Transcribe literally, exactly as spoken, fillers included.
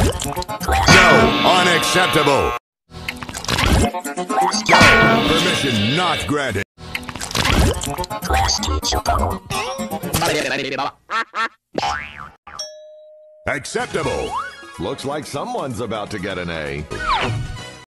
No, unacceptable. No, permission not granted. Klasky, Csupo. Acceptable. Looks like someone's about to get an A.